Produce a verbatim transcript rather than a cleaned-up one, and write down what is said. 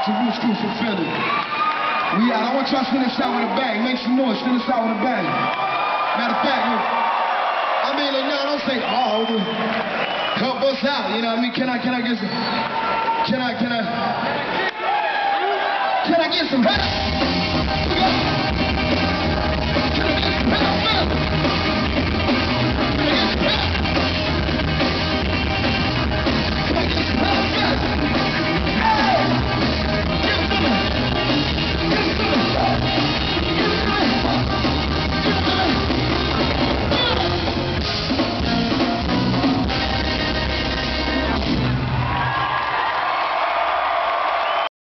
It's a real school for Philly. We out. I want y'all to spin this out with a bang. Make some noise. Spin this out with a bang. Matter of fact, look, I mean, like, no, don't say, oh, help us out. You know what I mean? Can I, can I get some, can I, can I, can I get some help? Can I get some help?